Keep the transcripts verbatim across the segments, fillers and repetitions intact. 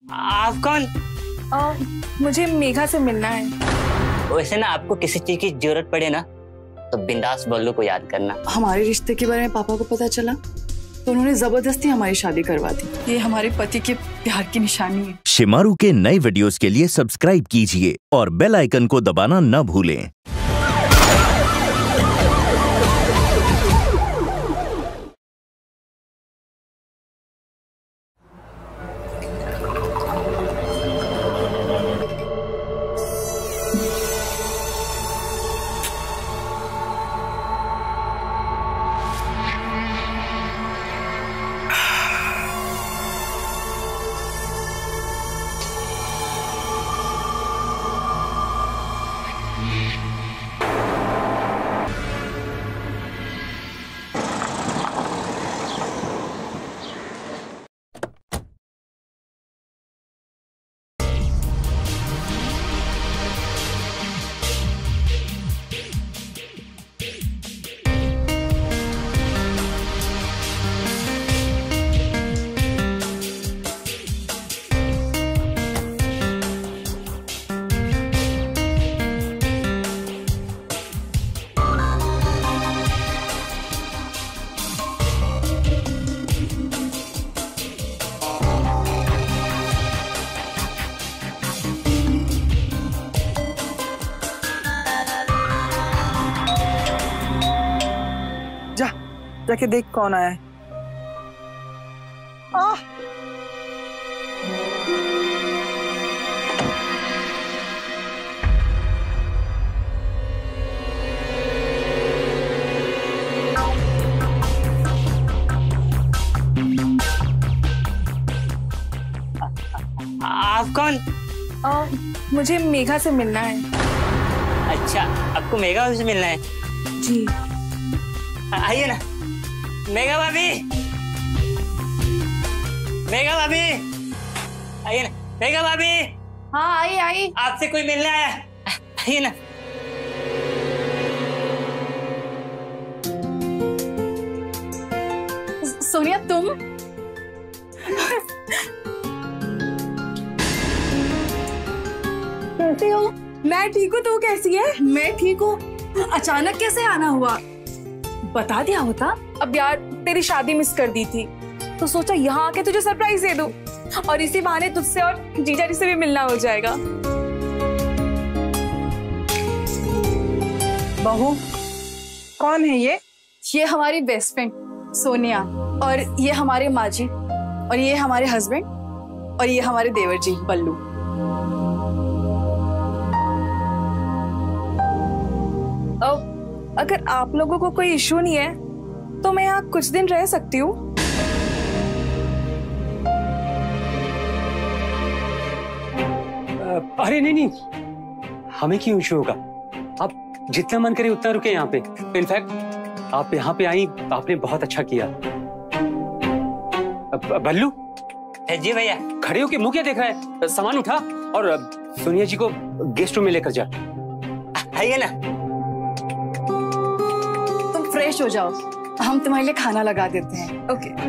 आप कौन? आ, मुझे मेघा से मिलना है। वैसे ना आपको किसी चीज की जरूरत पड़े ना तो बिंदास बल्लू को याद करना। हमारे रिश्ते के बारे में पापा को पता चला तो उन्होंने जबरदस्ती हमारी शादी करवा दी। ये हमारे पति के प्यार की निशानी है। शिमारू के नए वीडियोस के लिए सब्सक्राइब कीजिए और बेल आइकन को दबाना न भूलें। जा जाके देख कौन आया है। आह! आप कौन? आ, मुझे मेघा से मिलना है। अच्छा, आपको मेघा से मिलना है? जी आइए ना। मेघा भाभी, मेघा भाभी, आइए ना। मेघा भाभी, हाँ आई आई। आपसे कोई मिलने आया, आइए ना। सोनिया तुम? कैसी हो? मैं ठीक हूँ, तू कैसी है? मैं ठीक हूँ। अचानक कैसे आना हुआ? बता दिया होता। अब यार तेरी शादी मिस कर दी थी तो सोचा यहाँ आके तुझे सरप्राइज दे दूं और इसी बहाने तुझसे और जीजा जी से भी मिलना हो जाएगा। बहू कौन है ये? ये हमारी बेस्ट फ्रेंड सोनिया और ये हमारे माँ जी और ये हमारे हस्बैंड और ये हमारे देवर जी बल्लू। अब अगर आप लोगों को कोई इशू नहीं है तो मैं यहाँ कुछ दिन रह सकती हूँ। अरे नहीं नहीं, हमें क्यों इशू होगा? आप जितना मन करे उतना रुके यहाँ पे। इनफैक्ट आप यहाँ पे आई, आपने बहुत अच्छा किया। बल्लू जी भैया। खड़े होके मुंह क्या देख रहा है? सामान उठा और सोनिया जी को गेस्ट रूम में लेकर जा। आइए ना। तुम फ्रेश हो जाओ, हम तुम्हारे लिए खाना लगा देते हैं। ओके।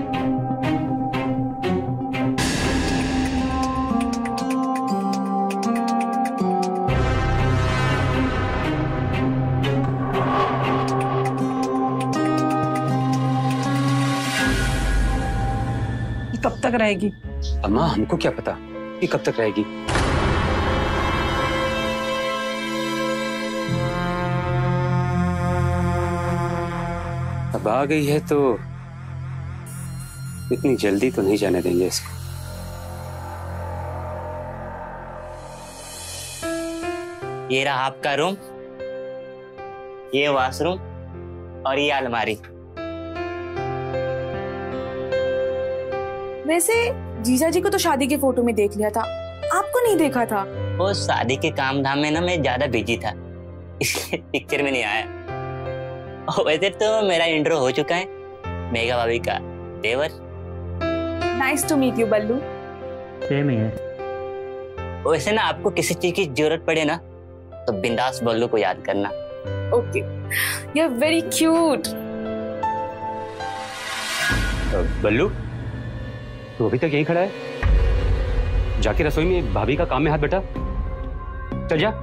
कब तक रहेगी? अम्मा हमको क्या पता ये कब तक रहेगी। अब आ गई है तो इतनी जल्दी तो नहीं जाने देंगे इसको। ये रहा आपका रूम, ये वॉशरूम और ये अलमारी। वैसे जीजा जी को तो शादी की फोटो में देख लिया था, आपको नहीं देखा था। वो शादी के काम धाम में ना मैं ज्यादा बिजी था, इसलिए पिक्चर में नहीं आया। वैसे तो मेरा इंट्रो हो चुका है, मेघा भाभी का देवर। Nice to meet you Ballu. Same ही है। वैसे ना आपको किसी चीज की जरूरत पड़े ना तो बिंदास बल्लू को याद करना। Okay, you are very cute. Ballu तो अभी तक यही खड़ा है? जाके रसोई में भाभी का काम में हाथ बटा। चल जा।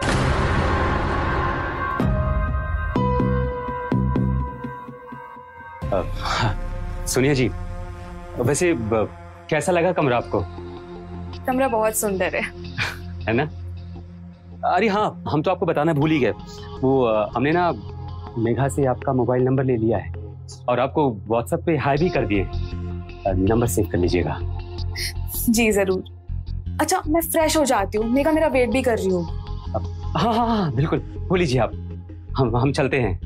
सुनिए जी, वैसे कैसा लगा कमरा आपको? कमरा बहुत सुंदर है। है ना? अरे हाँ, हम तो आपको बताना भूल ही गए। वो हमने ना मेघा से आपका मोबाइल नंबर ले लिया है और आपको व्हाट्सएप पे हाई भी कर दिए। नंबर सेव कर लीजिएगा। जी जरूर। अच्छा, मैं फ्रेश हो जाती हूँ, मेघा मेरा वेट भी कर रही हूँ। हाँ हाँ हाँ बिल्कुल, हो लीजिए आप। हम हम चलते हैं।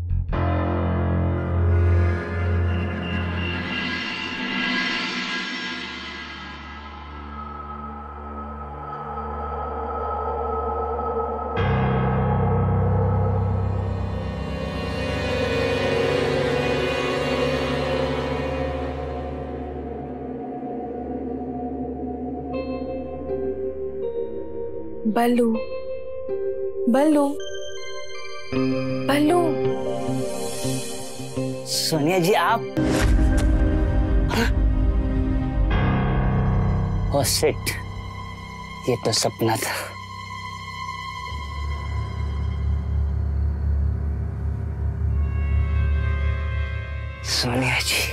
बल्लू, बल्लू, बल्लू। सोनिया जी आप? ओह शिट, ये तो सपना था। सोनिया जी,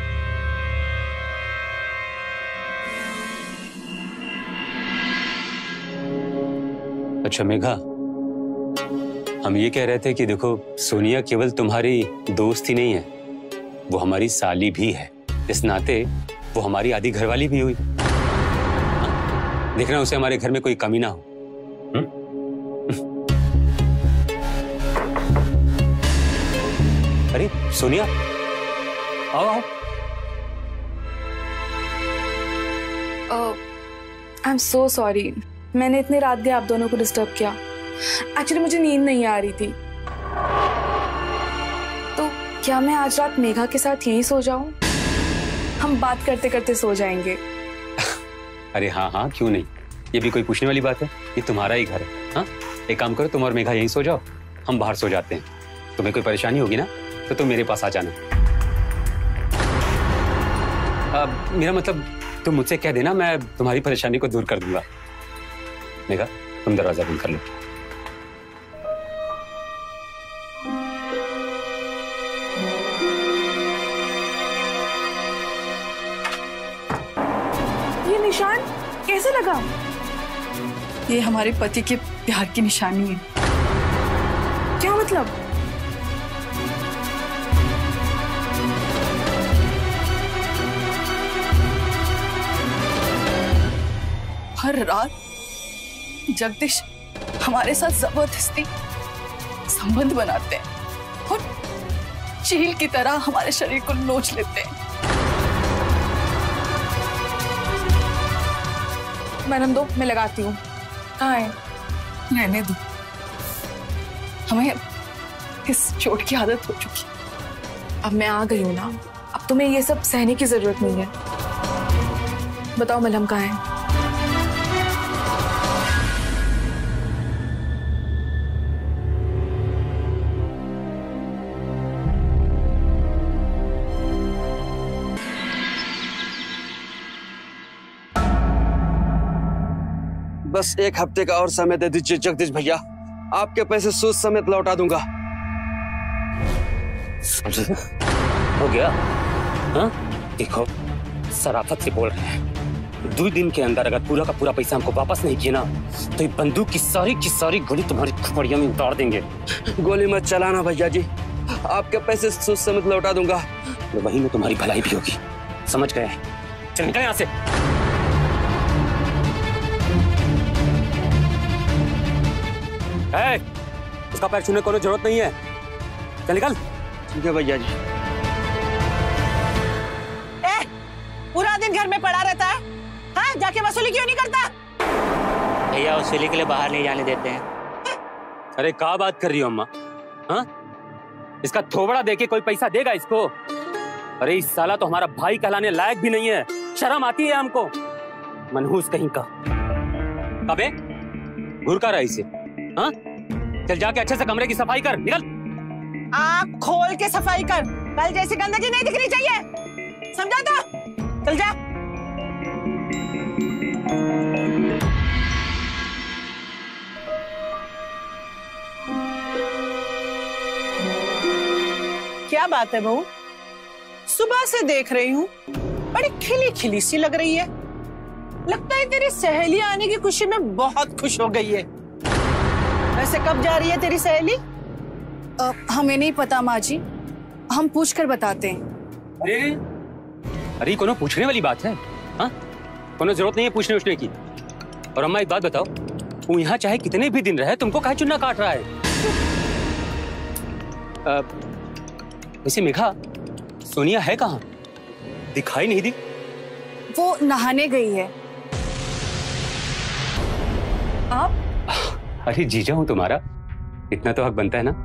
अच्छा मेघा, हम ये कह रहे थे कि देखो, सोनिया केवल तुम्हारी दोस्त ही नहीं है, वो हमारी साली भी है। इस नाते वो हमारी आधी घरवाली भी हुई। देखना उसे हमारे घर में कोई कमी ना हो। हुँ? अरे सोनिया, आओ आओ। आई एम सो सॉरी, मैंने इतने रात गए आप दोनों को डिस्टर्ब किया। एक्चुअली मुझे नींद नहीं आ रही थी। तो क्या मैं आज रात मेघा के साथ यहीं सो जाऊं? हम बात करते करते सो जाएंगे। अरे हाँ हाँ, क्यों नहीं, ये भी कोई पूछने वाली बात है? ये तुम्हारा ही घर है। हाँ, एक काम करो, तुम और मेघा यहीं सो जाओ, हम बाहर सो जाते हैं। तुम्हें कोई परेशानी होगी ना तो तुम मेरे पास आ जाना। अब मेरा मतलब तुम मुझसे कह देना, मैं तुम्हारी परेशानी को दूर कर दूंगा। मेघा, तुम दरवाजा बंद कर लो। ये निशान कैसे लगा? ये हमारे पति के प्यार की निशानी है। क्या मतलब? हर रात जगदीश हमारे साथ जबरदस्ती संबंध बनाते हैं और चील की तरह हमारे शरीर को नोच लेते हैं। मैडम दो, मैं लगाती हूँ। कहाँ है? रहने दो, हमें इस चोट की आदत हो चुकी। अब मैं आ गई हूँ ना, अब तुम्हें ये सब सहने की जरूरत नहीं है। बताओ मलहम कहाँ है? बस एक हफ्ते का और समय दे दीजिए जगदीश भैया, आपके पैसे सूद समेत लौटा दूंगा। हो गया? हाँ? देखो, सराफत से बोल रहे हैं, दो दिन के अंदर अगर पूरा का पूरा पैसा हमको वापस नहीं किया ना तो ये बंदूक की सारी की सारी गोली तुम्हारी खोपड़ियों में उतार देंगे। गोली मत चलाना भैया जी, आपके पैसे सूद समेत लौटा दूंगा। तो वही में तुम्हारी भलाई भी होगी, समझ गए? चल निकल यहाँ से। है, उसका पैर छूने को जरूरत नहीं है, चल निकल। ठीक है भैया जी। ए, पूरा दिन घर में पड़ा रहता है, हाँ? जाके वसूली क्यों नहीं करता? भैया वसूली के लिए बाहर नहीं जाने देते हैं। अरे क्या बात कर रही हो अम्मा? हाँ, इसका थोबड़ा देके कोई पैसा देगा इसको? अरे इस साला तो हमारा भाई कहलाने लायक भी नहीं है, शर्म आती है हमको। मनहूस कहीं का। अबे घूर का रहा इसे? हाँ, चल जाके अच्छे से कमरे की सफाई कर, निकल। आँख खोल के सफाई कर, कल जैसी गंदगी नहीं दिखनी चाहिए, समझा? तो चल जा। बात है बहू? सुबह से देख रही हूँ, बड़ी खिली खिली सी लग रही है। लगता है तेरी सहेली आने की खुशी में बहुत खुश हो गई है। वैसे कब जा रही है तेरी सहेली? अ, हमें नहीं पता माँ जी, हम पूछ कर बताते हैं। अरे अरे कोनो पूछने वाली बात है? हाँ, कोनो जरूरत नहीं है पूछने उछने की। और अम्मा एक बात बताओ, वो यहाँ चाहे कितने भी दिन रहे, तुमको काहे चुन्ना काट रहा है? आ, वैसे मेघा, सोनिया है कहाँ? दिखाई नहीं दी। वो नहाने गई है। आप? अरे जीजा हूं तुम्हारा, इतना तो हक बनता है ना।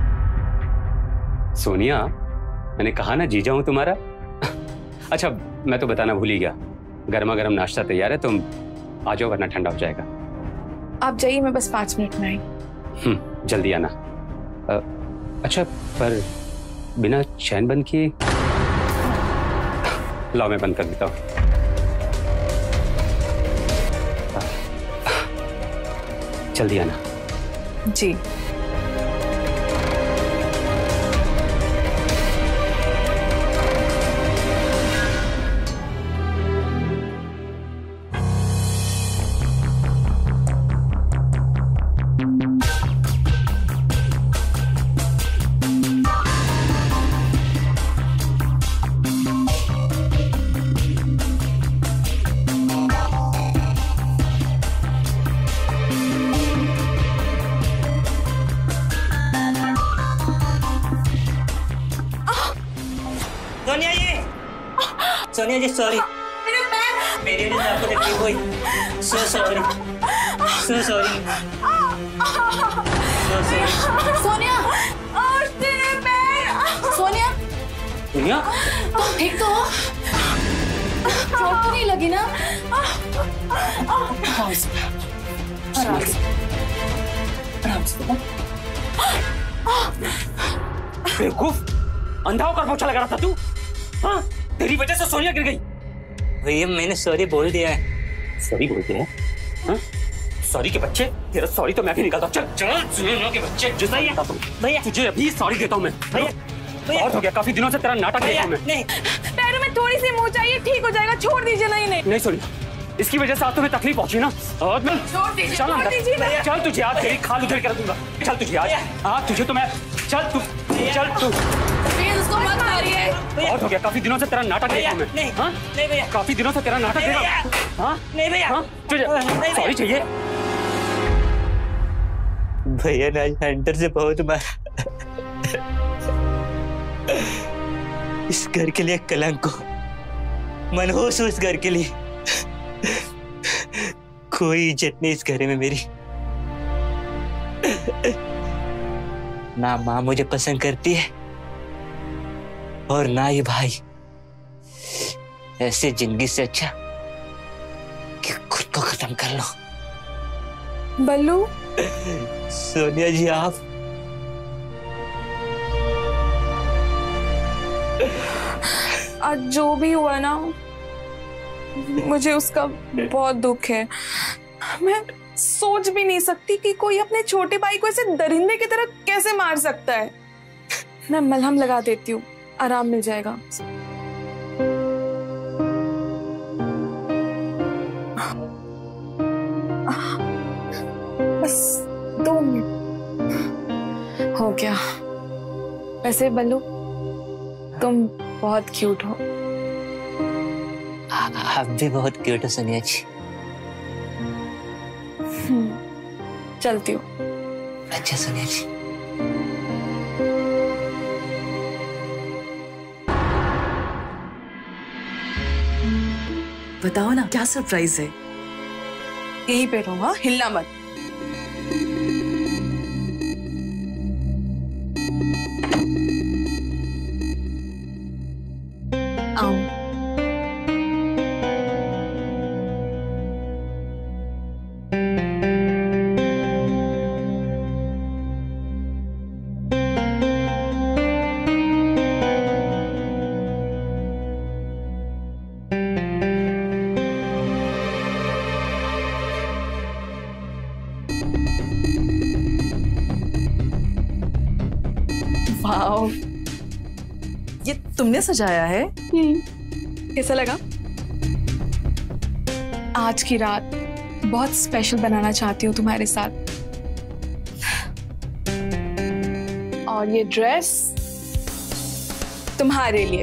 सोनिया, मैंने कहा ना जीजा हूं तुम्हारा। अच्छा, मैं तो बताना भूल ही गया, गर्मा गर्म नाश्ता तैयार है, तुम आ जाओ वरना ठंडा हो जाएगा। आप जाइए, मैं बस पांच मिनट में आई। हम्म, जल्दी आना। आ, अच्छा, पर बिना चैन बंद किए? लाओ मैं बंद कर देता हूँ। जल्दी आना। जी। सोनिया जी, सोनिया जी सॉरी, मेरी वजह से आपको तकलीफ हुई। So sorry, so sorry, so sorry. Sonia, Sonia, Sonia, तुम ठीक तो हो? चोट तो नहीं लगी ना? आराम से, आराम से, आराम से। बेवकूफ, अंधा होकर पोछा लगा रहा था तू? हाँ, तेरी वजह से सोनिया गिर गई। भैया मैंने सॉरी बोल दिया है। सॉरी बोलते हैं? हाँ? सॉरी के बच्चे, तेरा सॉरी तो मैं भी निकालता हूँ। चल चल, सोनिया के बच्चे, जितना ही आता तुम। भैया तुझे अभी सॉरी देता हूँ मैं। भैया, भैया और हो गया, काफी दिनों से तेरा नाटक देखा हूँ मैं। नहीं, पैरों में थोड़ी सी मोच आई है, ठीक हो जाएगा, छोड़ दीजिए। नहीं नहीं नहीं सोनिया, इसकी वजह से आज तुम्हें तकलीफ पहुंची ना, और मैं छोड़ दीजिए, चल छोड़ अंदर। दीजिए भैया। चल तुझे आज तेरी खाल उधर कर दूंगा। चल तुझे आज, हाँ तुझे तो मैं, चल तू, चल तू। प्लीज उसको मत मारिए। और हो गया, काफी दिनों से तेरा नाटक देखा हूँ मैं। नहीं, हाँ? नहीं भैया, काफी दिनों से तेरा नाटक नहीं देखा। हाँ? नहीं भैया, हाँ? तुझे नहीं सॉरी चाहिए? भैया ने आज हंटर से बहुत मारा। इस घर के लिए कलंक को, मनहूस उस घर के लिए। कोई इज्जत नहीं इस घर में मेरी। ना माँ मुझे पसंद करती है और ना ये भाई। ऐसे जिंदगी से अच्छा कि खुद को खत्म कर लो। बल्लू, सोनिया जी आप, आज जो भी हुआ ना, मुझे उसका बहुत दुख है। मैं सोच भी नहीं सकती कि कोई अपने छोटे भाई को ऐसे दरिंदे की तरह कैसे मार सकता है। मैं मलहम लगा देती हूँ, आराम मिल जाएगा। बस दो मिनट हो गया। वैसे बल्लू, तुम बहुत क्यूट हो। आ- आप भी बहुत क्यूट हो सोनिया जी। चलती हूँ। अच्छा सोनिया जी। बताओ ना, क्या सरप्राइज है? यहीं पे रहो, हाँ, हिलना मत। आओ। वाओ, ये तुमने सजाया है? कैसा लगा? आज की रात बहुत स्पेशल बनाना चाहती हूँ तुम्हारे साथ। और ये ड्रेस तुम्हारे लिए।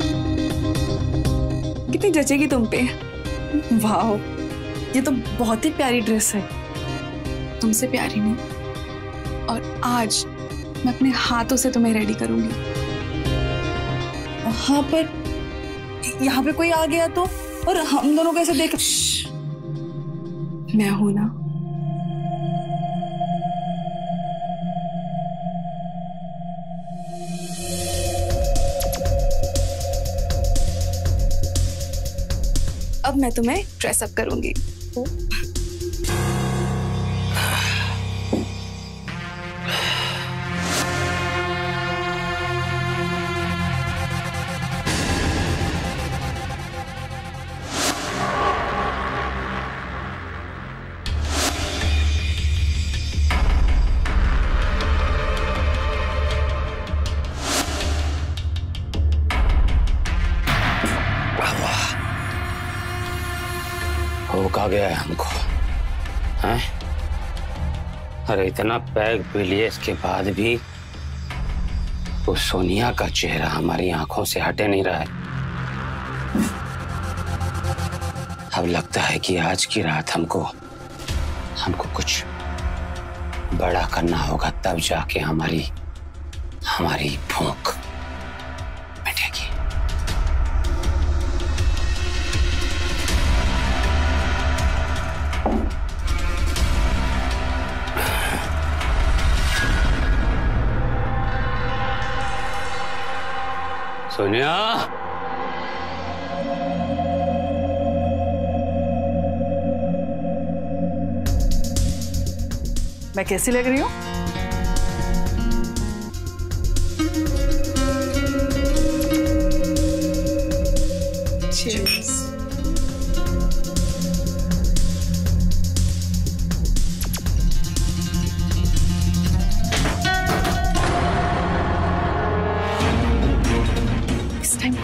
कितनी जचेगी तुम पे। वाह, ये तो बहुत ही प्यारी ड्रेस है। तुमसे प्यारी नहीं, और आज मैं अपने हाथों से तुम्हें रेडी करूंगी। हाँ, पर यहाँ पे कोई आ गया तो, और हम दोनों कैसे देख? मैं हूं ना। अब मैं तुम्हें ड्रेस अप करूंगी। भूख आ गया है हमको, हैं? अरे इतना पैग पी लिए, इसके बाद भी वो सोनिया का चेहरा हमारी आंखों से हटे नहीं रहा है। अब लगता है कि आज की रात हमको हमको कुछ बड़ा करना होगा, तब जाके हमारी हमारी भूख मिटेगी। सोनिया, मैं कैसी लग रही हूँ? Cheers. This time.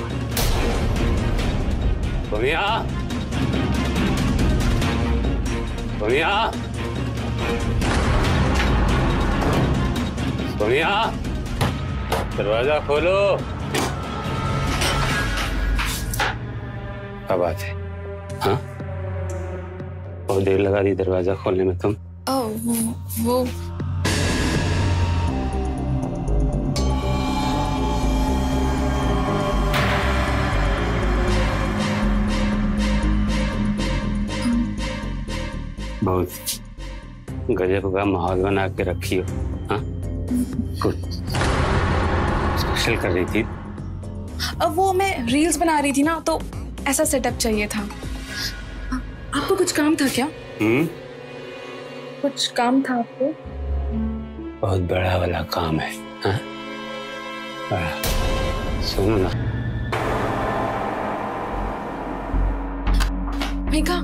Sonia, Sonia, Sonia, दरवाजा खोलो। क्या बात है? हाँ, बहुत देर लगा दी दरवाजा खोलने में तुम। ओह, वो, वो बहुत गजब का माहौल बना के रखी हो। हाँ, कुछ स्पेशल कर रही थी? अब वो मैं रील्स बना रही थी ना, तो ऐसा सेटअप चाहिए था। आपको कुछ काम था क्या? हम्म, कुछ काम था आपको? बहुत बड़ा वाला काम है। हाँ, बड़ा। सुनो ना, मेघा,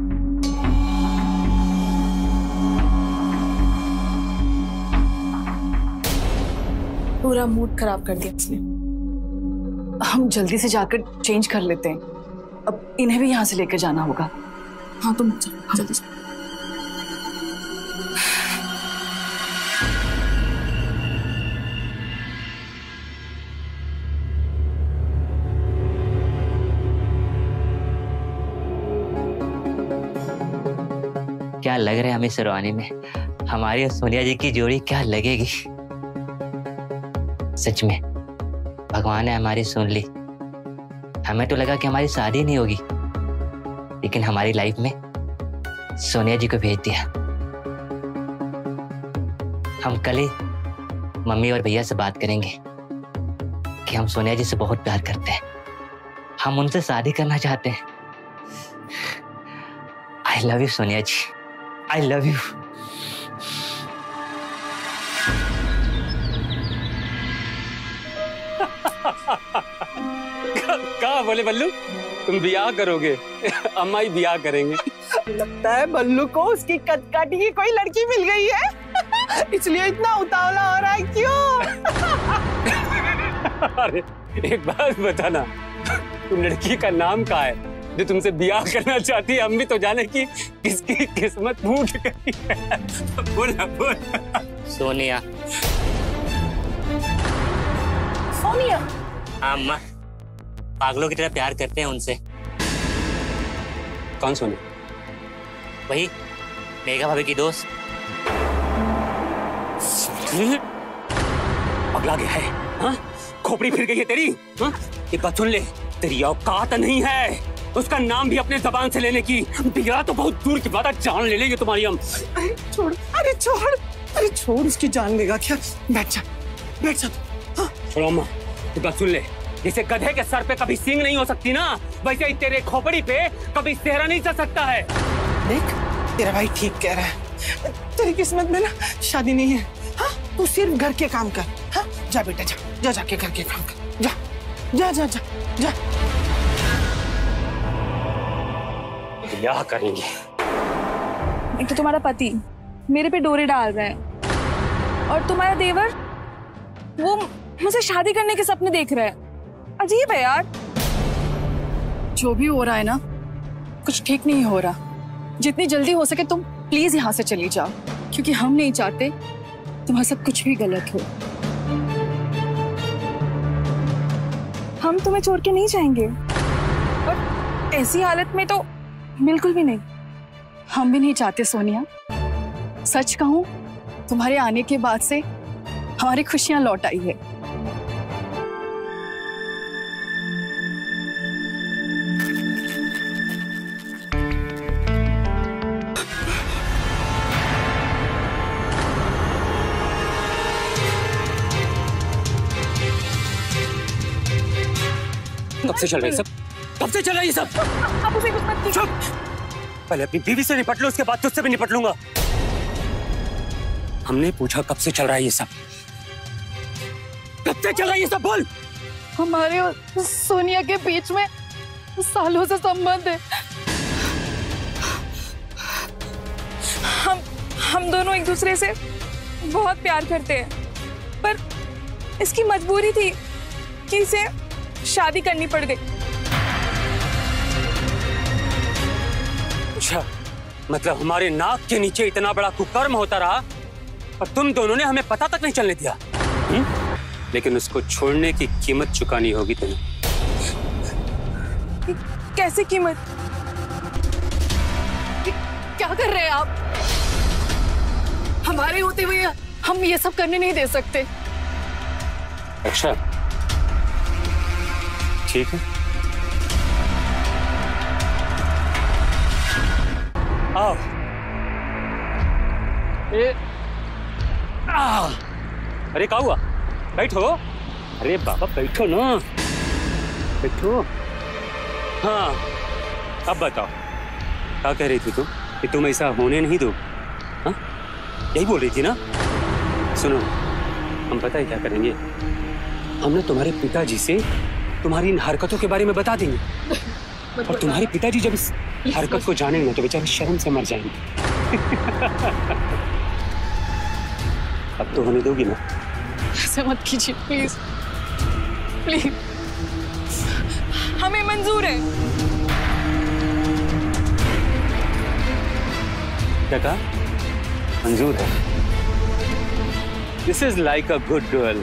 पूरा मूड खराब कर दिया इसने। हम जल्दी से जाकर चेंज कर लेते हैं, अब इन्हें भी यहाँ से लेकर जाना होगा। हाँ, तुम चलो जल्दी से। क्या लग रहा है हमें शेरवानी में हमारी और सोनिया जी की जोड़ी क्या लगेगी। सच में भगवान ने हमारी सुन ली। हमें तो लगा कि हमारी शादी नहीं होगी, लेकिन हमारी लाइफ में सोनिया जी को भेज दिया। हम कल ही मम्मी और भैया से बात करेंगे कि हम सोनिया जी से बहुत प्यार करते हैं, हम उनसे शादी करना चाहते हैं। I love you Sonia ji, I love you. कहा बोले बल्लू, तुम बियाह करोगे? अम्मा ही बियाह करेंगे। लगता है बल्लू को उसकी कटकाटी की कोई लड़की मिल गई है, इसलिए इतना उतावला हो रहा है। क्यों? अरे एक बात बताना, तुम लड़की का नाम क्या है जो तुमसे ब्याह करना चाहती है? हम भी तो जाने की किसकी किस्मत फूट गई है। बोला बोल। सोनिया। सोनिया? हाँ अम्मा, पागलों की तरह प्यार करते हैं उनसे। कौन सोनिया? वही मेघा भाभी की दोस्त। पगला गया है, हाँ? खोपड़ी फिर गई है तेरी, हाँ? एक बात सुन ले, तेरी औकात नहीं है उसका नाम भी अपने जबान से लेने की। बिगड़ा तो बहुत दूर की बात है, जान ले लेंगे तुम्हारी हम। अरे छोड़, अरे छोड़, अरे छोड़, उसकी जान लेगा क्या? बैठ जा, बैठ जा। हाँ? छोड़ो अम्मा, एक बात सुन ले, जैसे गधे के सर पे कभी सींग नहीं हो सकती ना, वैसे ही तेरे खोपड़ी पे कभी सेहरा नहीं चल सकता है। देख, तेरा भाई ठीक कह रहा है, तेरी किस्मत में ना शादी नहीं है। हाँ? तू सिर्फ घर के काम कर। हाँ? जा बेटा जा, जा जाके घर के काम कर, जा जा जा जा जा। ब्याह करेंगे। एक तो तुम्हारा पति मेरे पे डोरे डाल रहा है, और तुम्हारा देवर वो मुझसे शादी करने के सपने देख रहा है। अजीब है यार। जो भी हो रहा है ना, कुछ ठीक नहीं हो रहा। जितनी जल्दी हो सके तुम प्लीज यहाँ से चली जाओ, क्योंकि हम नहीं चाहते तुम्हारा सब कुछ भी गलत हो। हम तुम्हें छोड़ के नहीं जाएंगे, और ऐसी हालत में तो बिल्कुल भी नहीं। हम भी नहीं चाहते सोनिया। सच कहूं, तुम्हारे आने के बाद से हमारी खुशियां लौट आई है। कब से चल रही है सब? कब से चल रही है सब? अब उसे कुछ मत कीजिए। चुप! पहले अपनी बीवी से निपट लो, उसके बाद तुझसे भी निपट लूंगा। हमने पूछा कब से चल रहा है ये सब? कब से चल रहा है ये सब? बोल। हमारे और सोनिया के बीच में सालों से संबंध है। हम हम दोनों एक दूसरे से बहुत प्यार करते हैं, पर इसकी मजबूरी थी कि इसे शादी करनी पड़ गई। अच्छा, मतलब हमारे नाक के नीचे इतना बड़ा कुकर्म होता रहा और तुम दोनों ने हमें पता तक नहीं चलने दिया। हुँ? लेकिन उसको छोड़ने की कीमत चुकानी होगी तुम्हें। कैसे कीमत? क्या कर रहे हैं आप? हमारे होते हुए हम ये सब करने नहीं दे सकते। अच्छा ठीक है, आओ। ए, आ, अरे क्या हुआ? बैठो। अरे बाबा बैठो ना, बैठो। हाँ अब बताओ, क्या कह रही थी तुम कि तुम ऐसा होने नहीं दो? हाँ यही बोल रही थी ना? सुनो, हम पता है क्या करेंगे, हम ना तुम्हारे पिताजी से तुम्हारी इन हरकतों के बारे में बता देंगे, और तुम्हारे पिताजी जब इस हरकत को जानेंगे तो बेचारे शर्म से मर जाएंगे। अब तो होने दोगी ना? ऐसे मत कीजिए प्लीज, प्लीज। हमें मंजूर है। क्या कहा? मंजूर है। This is like a good girl.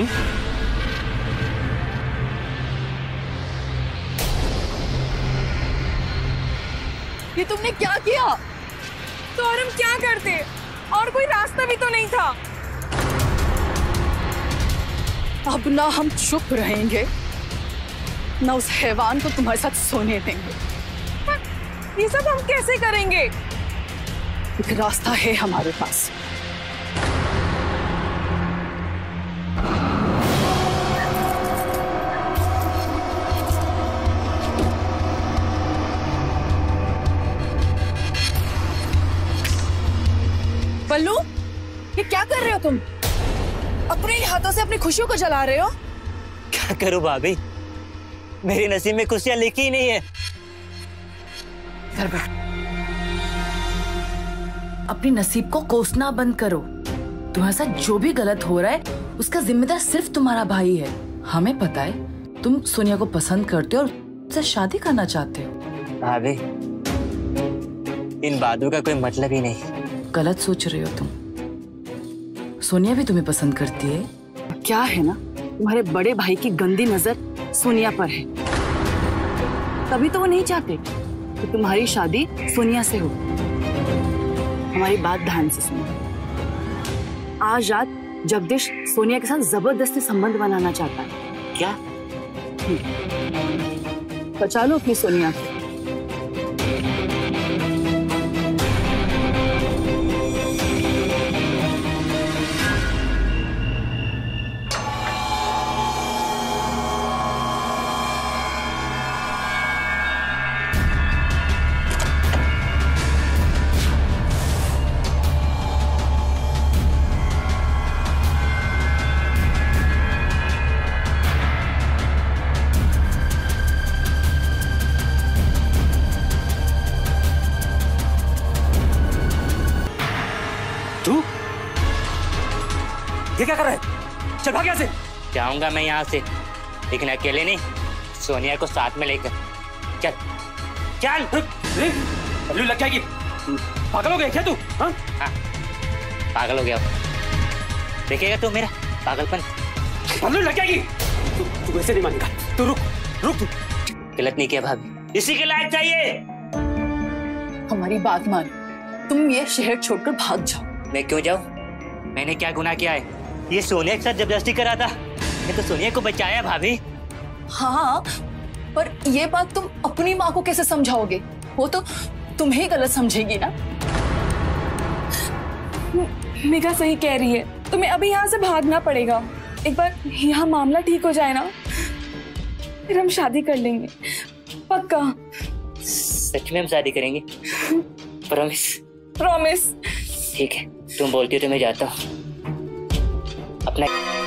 ये तुमने क्या किया? तो और हम क्या करते? और कोई रास्ता भी तो नहीं था। अब ना हम चुप रहेंगे, ना उस हैवान को तुम्हारे साथ सोने देंगे। ये सब हम कैसे करेंगे? एक रास्ता है हमारे पास। बल्लू, ये क्या कर रहे हो तुम? अपने ही हाथों से अपनी खुशियों को जला रहे हो। क्या करूं भाभी, मेरी नसीब में खुशियां लिखी ही नहीं है। इधर बैठ। अपनी नसीब को कोसना बंद करो। तुम्हारे साथ जो भी गलत हो रहा है उसका जिम्मेदार सिर्फ तुम्हारा भाई है। हमें पता है तुम सोनिया को पसंद करते हो और उससे शादी करना चाहते हो। भाभी, इन बातों का कोई मतलब ही नहीं। गलत सोच रहे हो तुम। सोनिया भी तुम्हें पसंद करती है। क्या है ना, तुम्हारे बड़े भाई की गंदी नजर सोनिया पर है, तभी तो वो नहीं चाहते कि तुम्हारी शादी सोनिया से हो। हमारी बात ध्यान से सुनो। आज रात जगदीश सोनिया के साथ जबरदस्ती संबंध बनाना चाहता है। क्या? बचा लो अपनी सोनिया को। ये क्या कर रहा है? चल भाग यहाँ से। जाऊंगा मैं यहाँ से, लेकिन अकेले नहीं, सोनिया को साथ में लेकर। चल चल। बल्लू लग जाएगी। पागल हो गया क्या तू? हाँ हाँ, पागल हो गया। देखेगा तू मेरा पागलपन। बल्लू लग जाएगी। तू तू ऐसे नहीं मानेगा। तू रुक रुक। तू गलत नहीं किया भाभी, इसी के लायक चाहिए। हमारी बात मान, तुम ये शहर छोड़कर भाग जाओ। मैं क्यों जाऊं? मैंने क्या गुनाह किया है? ये सोनिया के साथ जबरदस्ती करा था। मैं तो सोनिया को बचाया भाभी। हाँ, पर ये बात तुम अपनी माँ को कैसे समझाओगे? वो तो तुम्हें ही गलत समझेगी ना। मेघा सही कह रही है, तुम्हें अभी यहाँ से भागना पड़ेगा। एक बार यहाँ मामला ठीक हो जाए ना, फिर हम शादी कर लेंगे, पक्का। सच में हम शादी करेंगे? प्रॉमिस? प्रॉमिस। ठीक है, तुम बोलती हो तो मैं जाता हूँ। अपना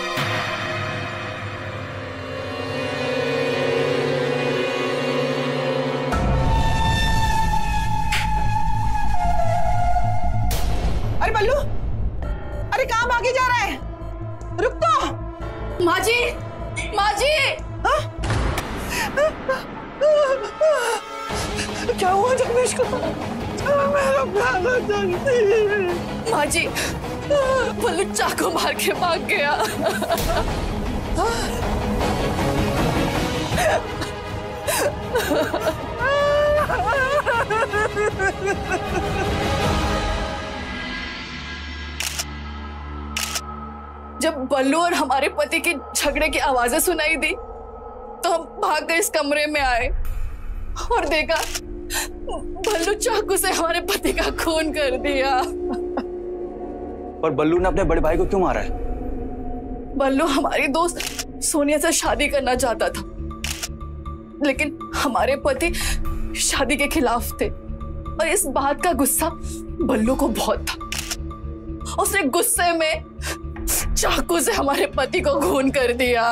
अरे बल्लू, अरे कहाँ भागे जा रहा है? रुक तो। माँ जी, माँ जी। हाँ? क्या हुआ जगदीश को? मेरा प्यारा जगदीश। माँ जी, बल्लू चाकू मार के भाग गया। जब बल्लू और हमारे पति के झगड़े की आवाजें सुनाई दी तो हम भाग कर इस कमरे में आए और देखा बल्लू चाकू से हमारे पति का खून कर दिया। पर बल्लू ने अपने बड़े भाई को क्यों मारा है? बल्लू हमारी दोस्त सोनिया से शादी करना चाहता था, लेकिन हमारे पति शादी के खिलाफ थे और इस बात का गुस्सा बल्लू को बहुत था। उसने गुस्से में चाकू से हमारे पति को खून कर दिया।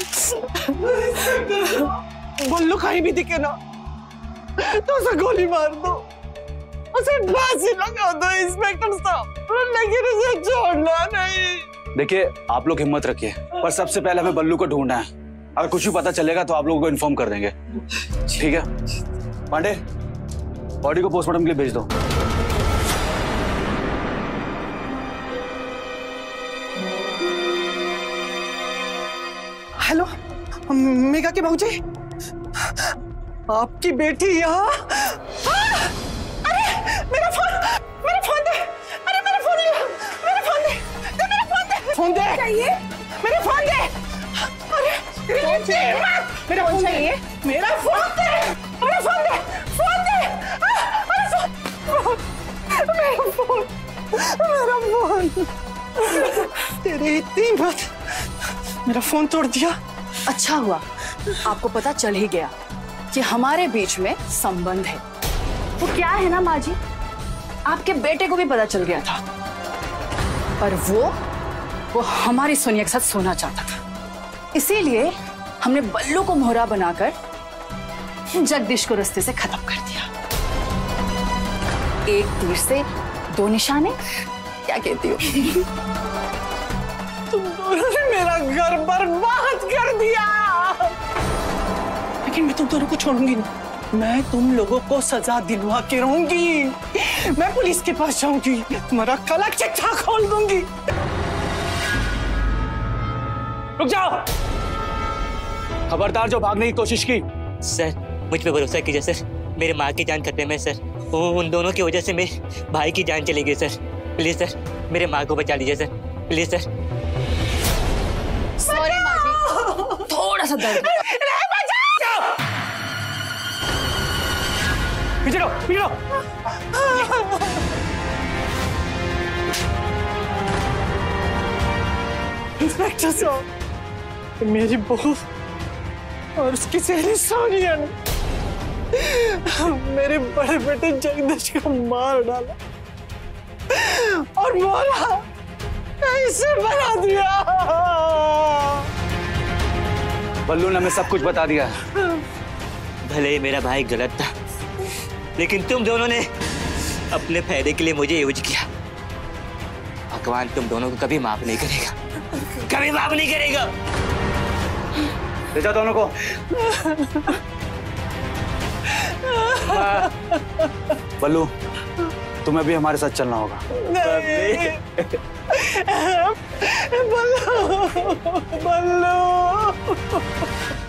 बल्लू कहीं भी दिखे ना तो उसे गोली मार दो, उसे फांसी लगा दो इंस्पेक्टर साहब, लेकिन उसे छोड़ना नहीं। देखिए, आप लोग हिम्मत रखिए, पर सबसे पहले हमें बल्लू को ढूंढना है। अगर कुछ भी पता चलेगा तो आप लोगों को इन्फॉर्म कर देंगे, ठीक है? पांडे, बॉडी को पोस्टमार्टम के लिए भेज दो। हेलो, मेघा की भाऊजी, आपकी बेटी यहाँ? अरे मेरा फोन, मेरा फोन दे, अरे मेरा फोन लिया, मेरा फोन दे, दे मेरा फोन दे, फोन दे, चाहिए, मेरा फोन दे, अरे फोन दे, मेरा फोन चाहिए, मेरा फोन दे, मेरा फोन दे, फोन दे, अरे फोन, मेरा फोन, मेरा फोन, तेरी इतनी बात, मेरा फोन तोड़ दिया। अच्छा हुआ आपको पता चल ही गया कि हमारे बीच में संबंध है। वो क्या है ना माँ जी, आपके बेटे को भी पता चल गया था, पर वो वो हमारी सोनिया के साथ सोना चाहता था। इसीलिए हमने बल्लू को मोहरा बनाकर जगदीश को रास्ते से खत्म कर दिया। एक तीर से दो निशाने, क्या कहती हो? तुम दोनों ने मेरा घर बर्बाद कर दिया। लेकिन मैं तुम दोनों को छोड़ूंगी नहीं। मैं तुम लोगों को सजा दिलवा के रहूंगी। मैं पुलिस के पास जाऊंगी, तुम्हारा काला चिट्ठा खोल दूंगी। रुक जाओ, खबरदार जो भागने की कोशिश की। सर मुझ पे भरोसा कीजिए सर, मेरे माँ की जान खतरे में सर। वो उन दोनों की वजह से मेरे भाई की जान चली गई सर। प्लीज सर मेरे माँ को बचा लीजिए सर, प्लीज सर। सॉरी माँ जी, थोड़ा सा दर्द हुआ। पीछे रहो, पीछे रहो। इंस्पेक्टर साहब, मेरी बहू और उसकी सहेली सोनिया ने मेरे बड़े बेटे जगदीश को मार डाला और बोला ऐसे बना दिया। बल्लू ने हमें सब कुछ बता दिया। भले ही मेरा भाई गलत था, लेकिन तुम दोनों ने अपने फायदे के लिए मुझे यूज किया। भगवान तुम दोनों को कभी माफ नहीं करेगा, कभी माफ नहीं करेगा। ले जाओ दोनों को। बल्लू तुम्हें भी हमारे साथ चलना होगा। नहीं। बल्लू, बल्लू।